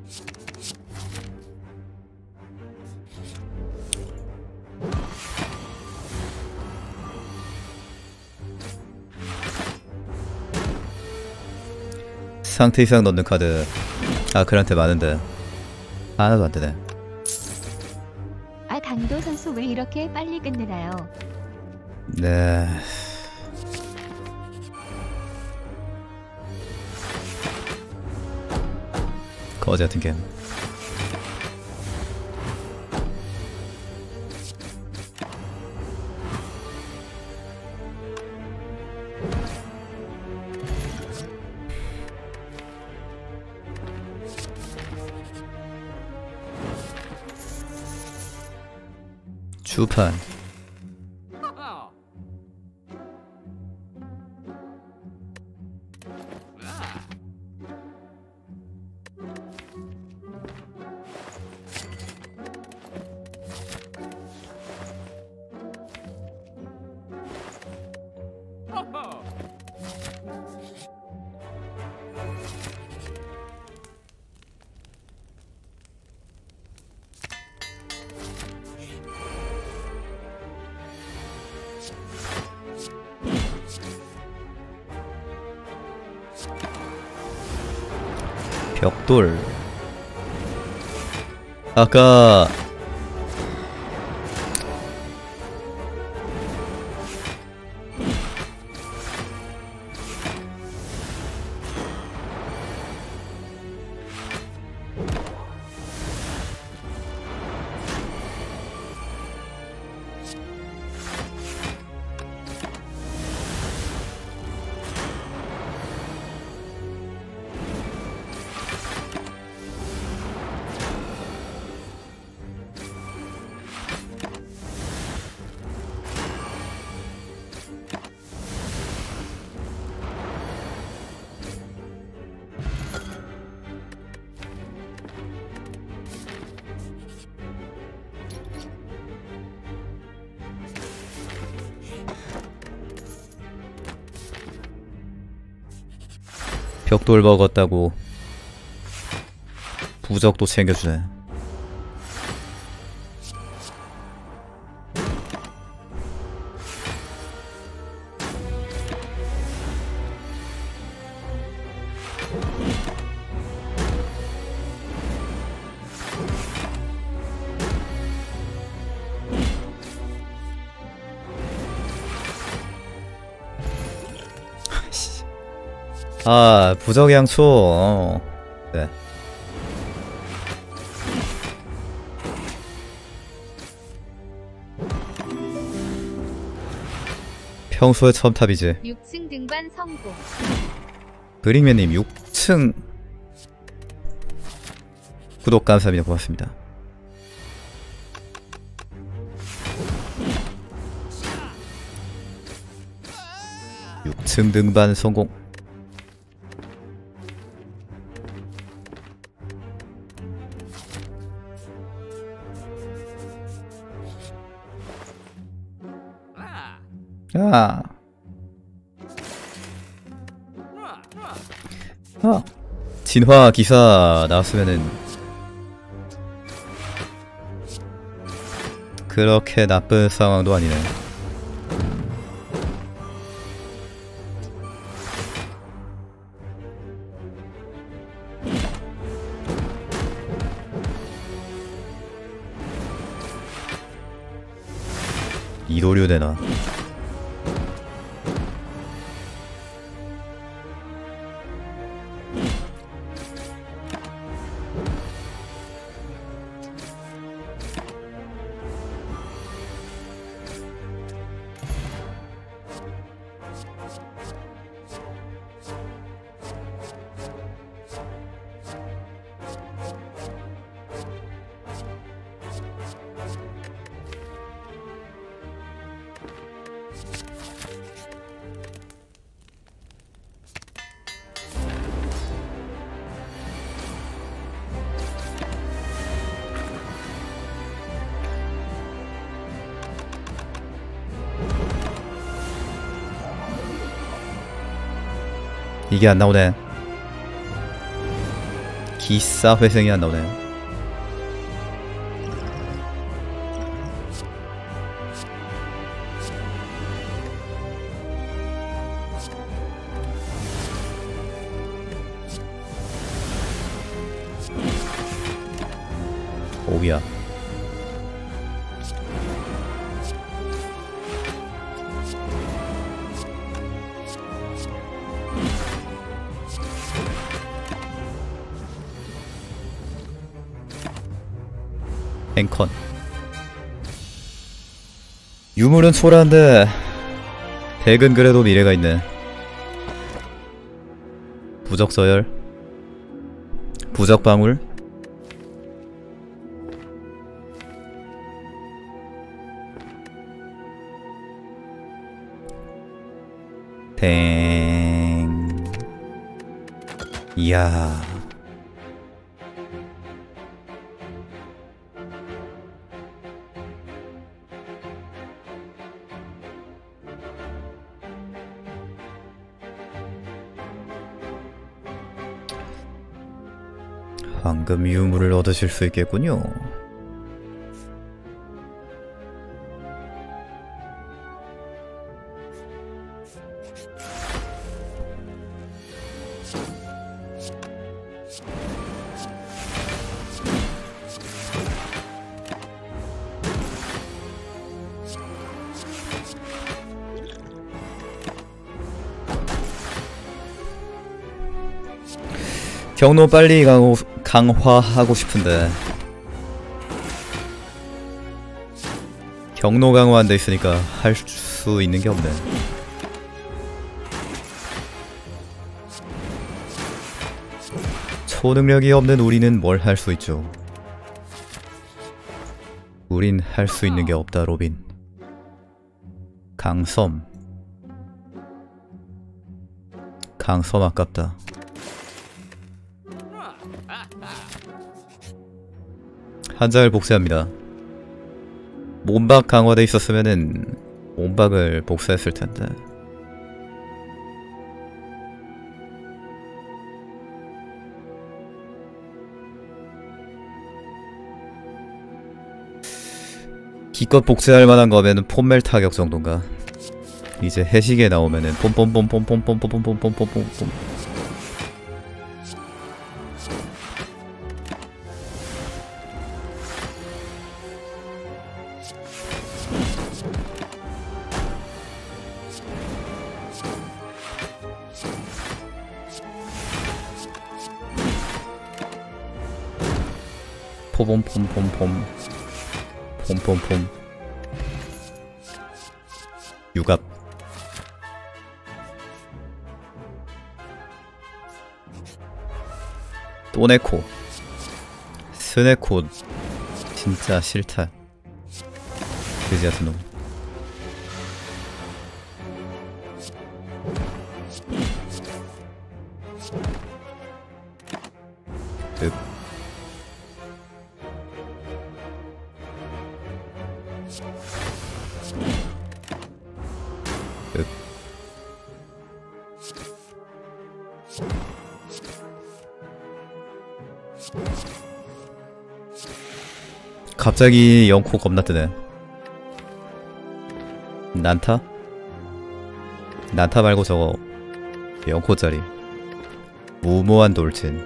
상태 이상 넣는 카드 아크한테 많은데 하나도 안되네. 아, 강도 선수 왜 이렇게 빨리 끝내나요? 네... 거지 같은 게임. 주판 벽돌. 아까 벽돌 먹었다고 부적도 챙겨주네. 아, 부적양초. 네. 평소의 첨탑이지. 6층 등반 성공. 브링맨님 6층 구독 감사합니다. 고맙습니다. 등반 성공. 아. 진화 기사 나왔으면은 그렇게 나쁜 상황도 아니네. 이도류 되나? 이게 안 나오네. 기싸 회생이 안 나오네. 오기야. 앵컨. 유물은 초라한데 백은 그래도 미래가 있네. 부적서열, 부적방울, 뱅. 이야. 황금 유물을 얻으실 수 있겠군요. 경로 빨리 강화하고 싶은데 경로 강화 안 돼 있으니까 할 수 있는 게 없네. 초능력이 없는 우리는 뭘 할 수 있죠? 우린 할 수 있는 게 없다, 로빈. 강섬. 강섬 아깝다. 한장을 복사합니다. 몸박 강화돼 있었으면은 몸박을 복사했을 텐데. 기껏 복사할 만한 거면은 폼멜 타격 정도인가. 이제 해시계 나오면은 폼폼폼폼폼폼폼폼폼폼폼폼. 포봄폼폼폼 폼폼폼. 유갑. 또네코. 스네코 진짜 싫다. 그지 같은 놈. 득. 득. 갑자기 영코 겁나 뜨네. 난타? 난타 말고 저거 영코짜리 무모한 돌진.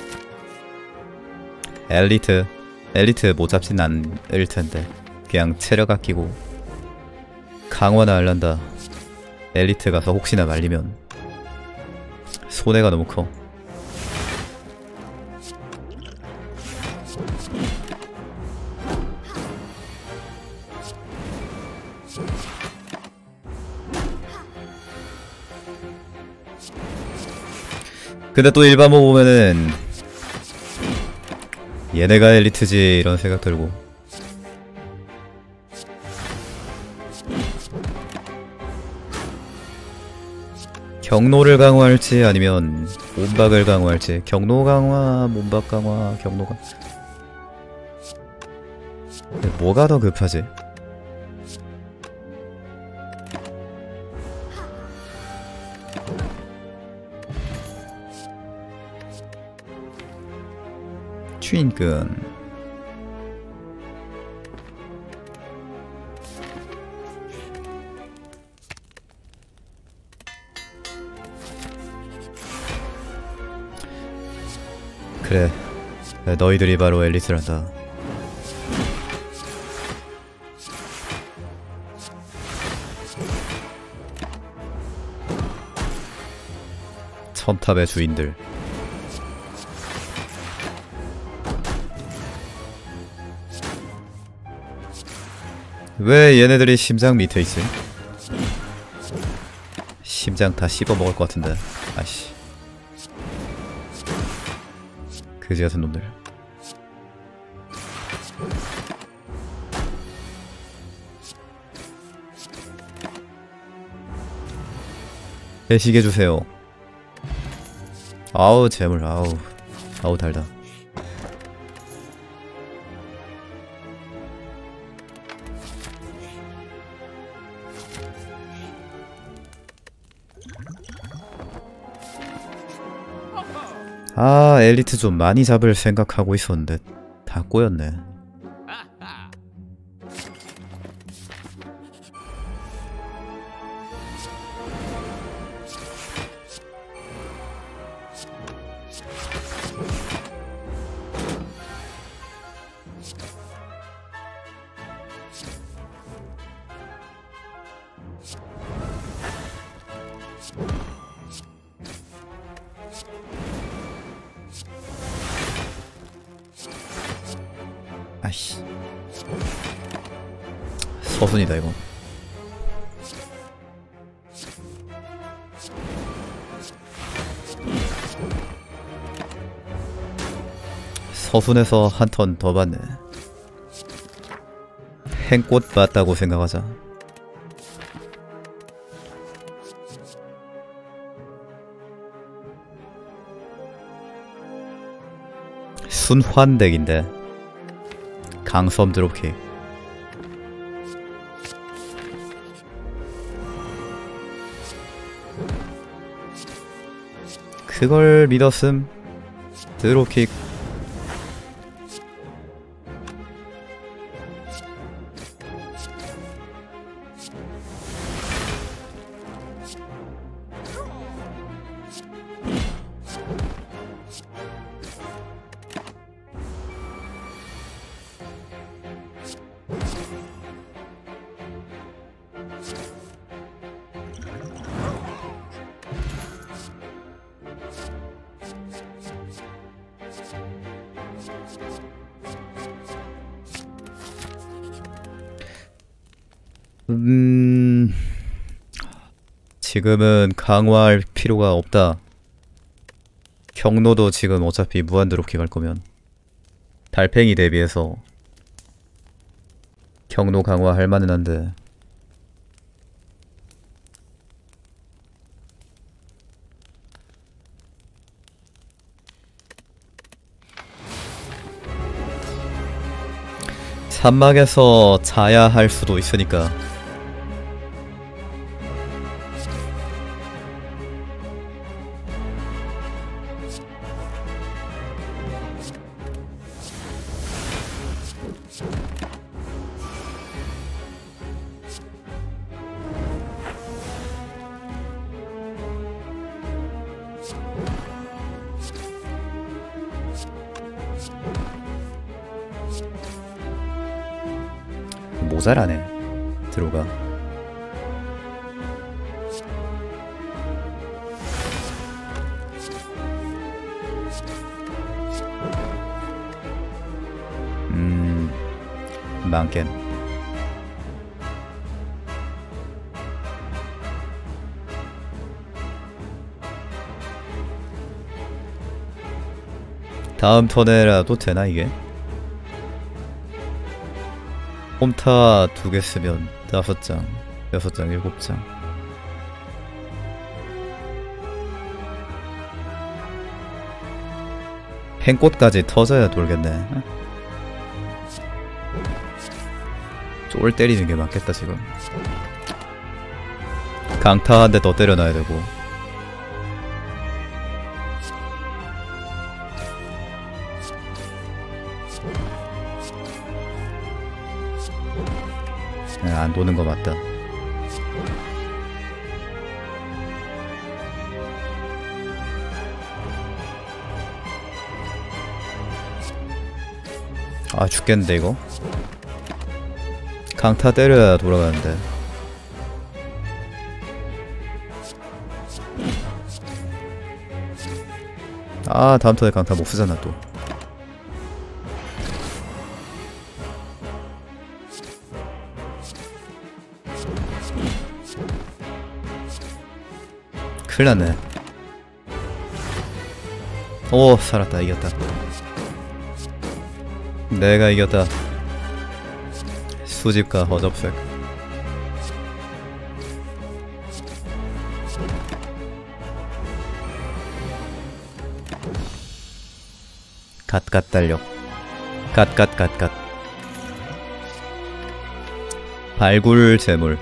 엘리트 못 잡진 않을 텐데 그냥 체력 아끼고 강화나 할란다. 엘리트 가서 혹시나 말리면 손해가 너무 커. 근데 또 일반모 보면은 얘네가 엘리트지 이런 생각 들고. 경로를 강화할지 아니면 몸박을 강화할지. 경로 강화, 몸박 강화, 경로가 뭐가 더 급하지? 주인근. 그래, 너희들이 바로 앨리스란다. 첨탑의 주인들. 왜 얘네들이 심장 밑에 있지? 심장 다 씹어먹을 것 같은데. 아이씨, 그지같은 놈들. 배식해주세요. 아우 재물. 아우 달다. 아, 엘리트 좀 많이 잡을 생각하고 있었는데 다 꼬였네. 아이씨, 서순이다 이거. 서순에서 한 턴 더 받네. 행꽃 맞다고 생각하자. 순환덱인데 강섬 드롭킥. 그걸 믿었음. 드롭킥. 지금은 강화할 필요가 없다. 경로도 지금 어차피 무한 드롭킥 할 거면 달팽이 대비해서 경로 강화할 만은 한데. 산막에서 자야 할 수도 있으니까. 모자라네 들어가. 망겜. 다음 턴에라도 되나 이게? 홈타 2개 쓰면 5장, 6장, 7장. 행꽃까지 터져야 돌겠네. 쫄 때리는 게 맞겠다 지금. 강타 한 대 더 때려놔야 되고. 안 도는 거 맞다. 아 죽겠는데 이거. 강타 때려야 돌아가는데. 아 다음 턴에 강타 못 쓰잖아 또. 큰일났네. 오 살았다. 이겼다. 내가 이겼다. 수집과 허접색. 갓갓 달력. 갓갓갓갓. 발굴 재물.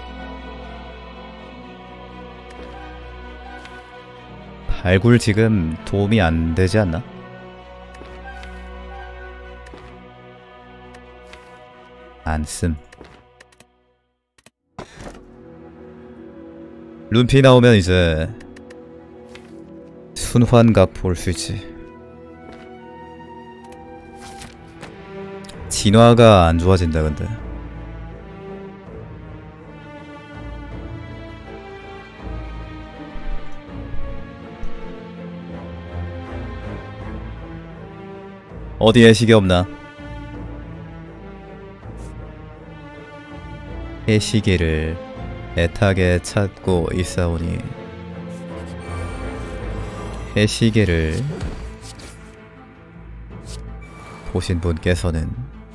발굴 지금 도움이 안 되지 않나? 안 씀. 룬피 나오면 이제 순환각 볼 수 있지. 진화가 안 좋아진다 근데. 어디에 시계 없나? 해시계를 애타게 찾고 있사오니 해시계를 보신 분께서는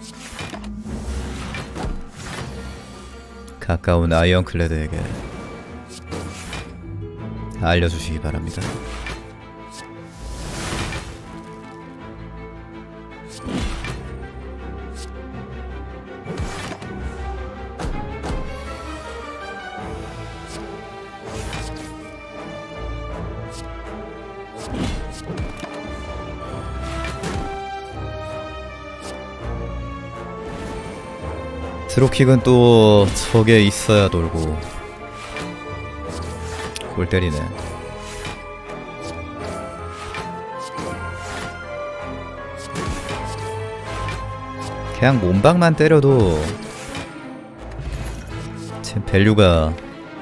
가까운 아이언클레드에게 알려주시기 바랍니다. 드롭킥은 또 저게 있어야 돌고 골 때리네. 그냥 몸박만 때려도 지금 밸류가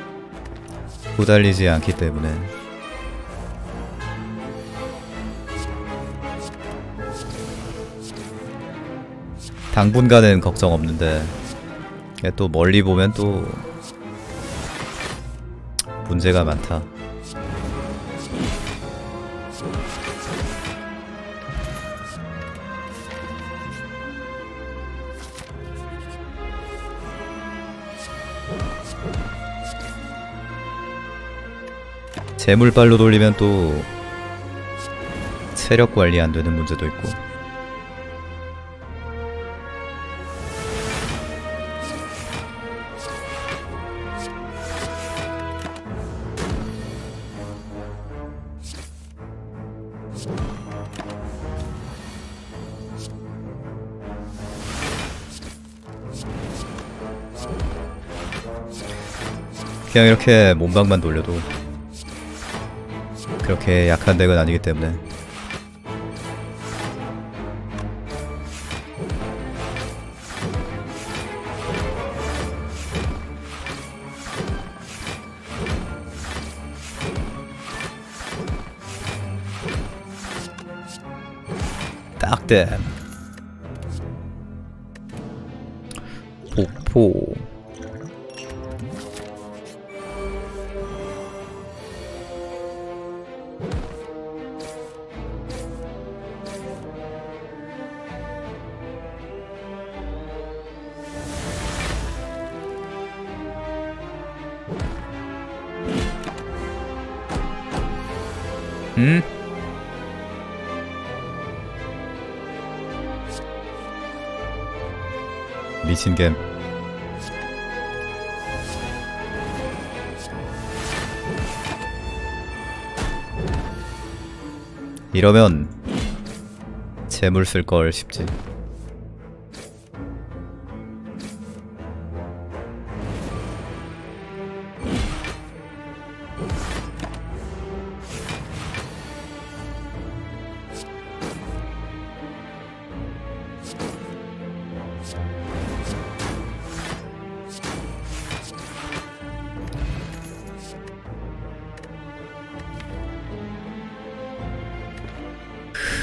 후달리지 않기 때문에 당분간은 걱정 없는데 또 멀리 보면 또 문제가 많다. 재물발로 돌리면 또 체력 관리 안 되는 문제도 있고. 그냥 이렇게 몸박만 돌려도 그렇게 약한 덱은 아니기 때문에. 딱댐. 폭포. 미친겜. 이러면 재물 쓸걸 싶지.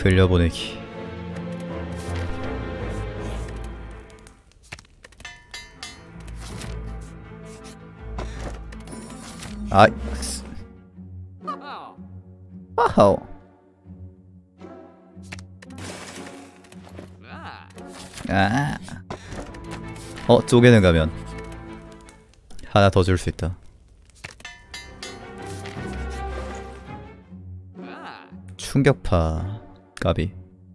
흘려보내기. 아, 아하오. 아, 쪼개는 가면 하나 더 줄 수 있다. 충격파 까비.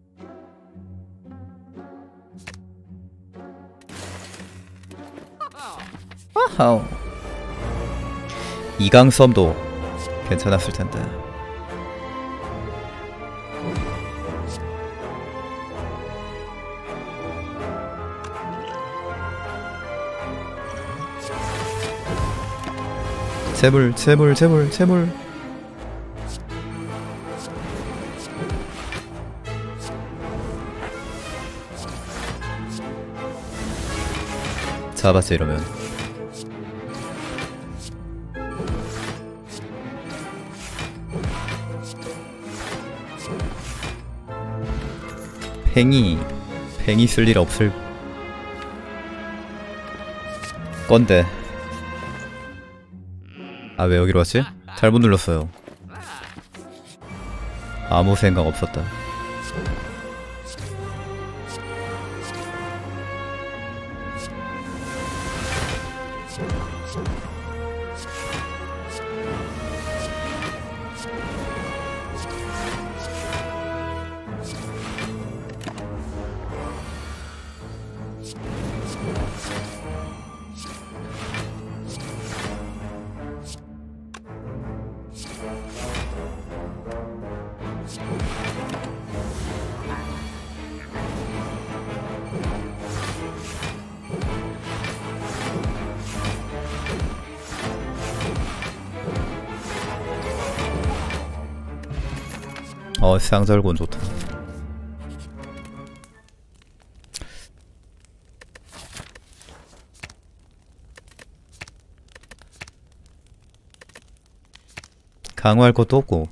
아하오. 이강섬도 괜찮았을 텐데. 재물, 재물, 재물, 재물. 잡았지 이러면. 팽이 쓸 일 없을 건데. 아, 왜 여기로 왔지? 잘못 눌렀어요. 아무 생각 없었다. 쌍절곤 좋다. 강화할 것도 없고.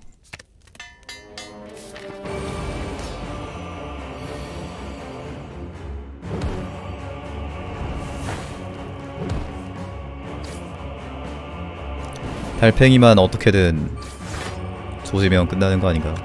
달팽이만 어떻게든 조지면 끝나는 거 아닌가.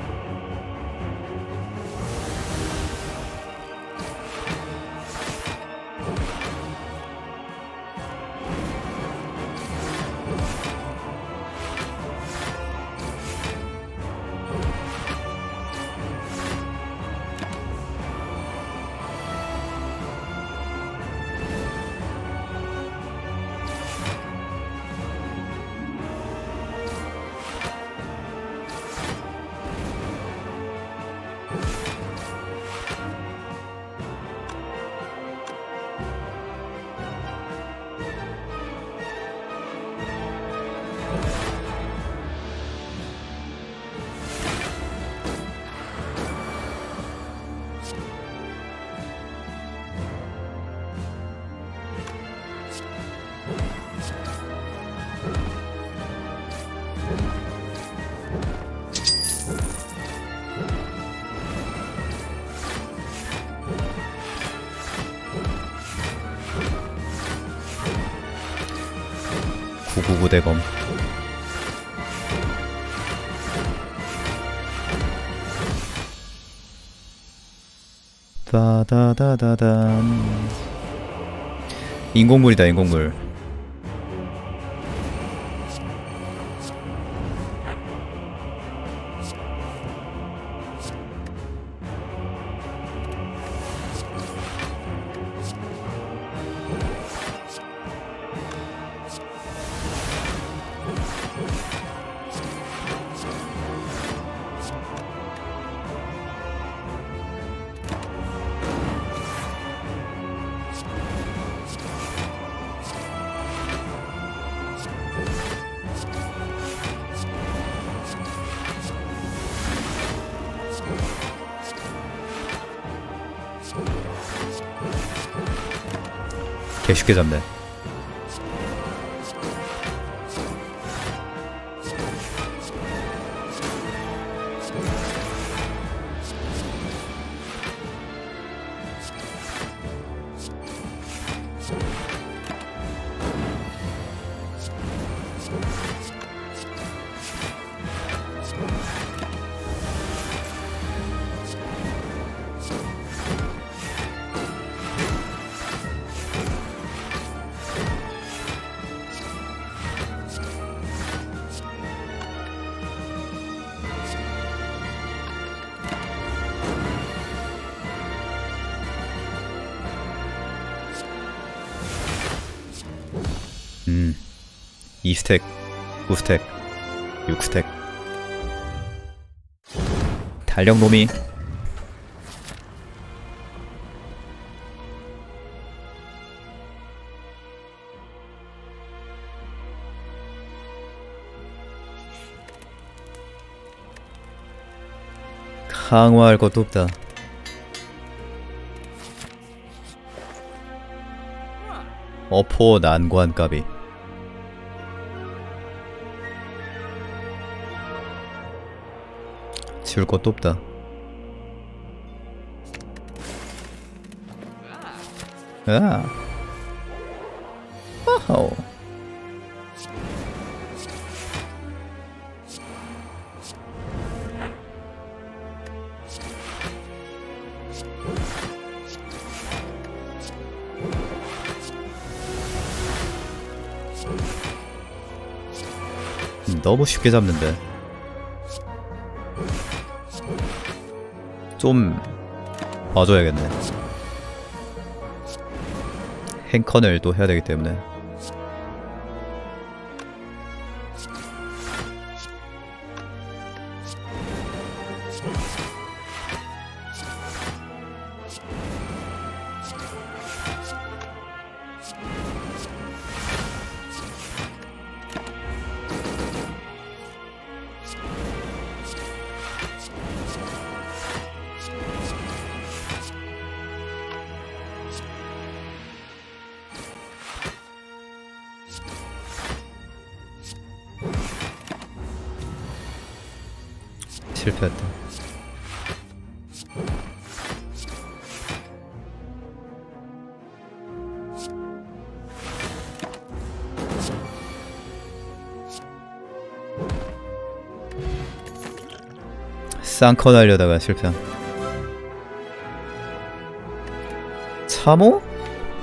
구구구대검. 따다다다단. 인공물이다, 인공물. 개 쉽게 잡네. 2스택, 9스택, 6스택. 달력놈이 강화할 것도 없다. 어포 난관까비. 지울 것도 없다. 아. 어허. 너무 쉽게 잡는데. 좀 봐줘야겠네. 행컨을 또 해야 되기 때문에. 실패했다. 쌍커 날려다가 실패함. 참호?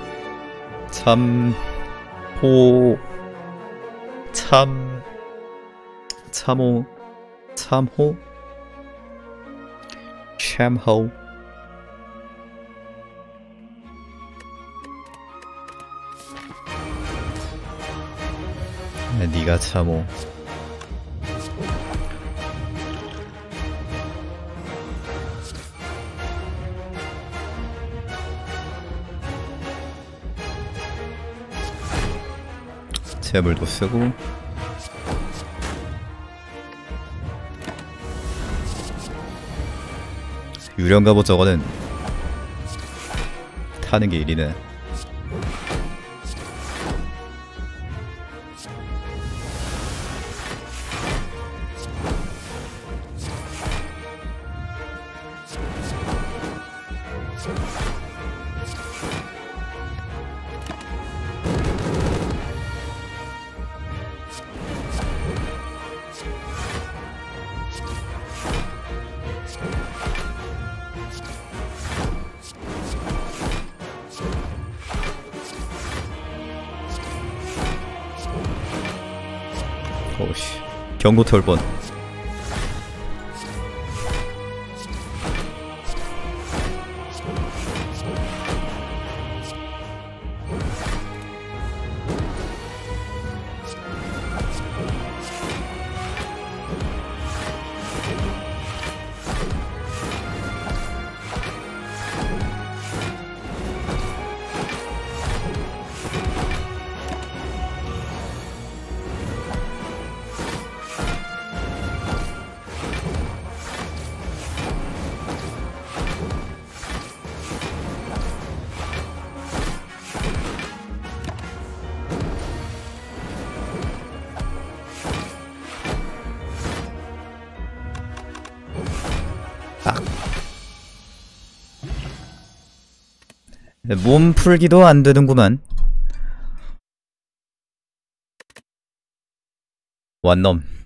참호. 참호. 참호? 참호. 네가 참호. 재물도 쓰고. 유령갑옷 저거는 타는 게 일이네. 오씨, 경고 태울 뻔. 몸 풀기도 안 되는구만. 완넘.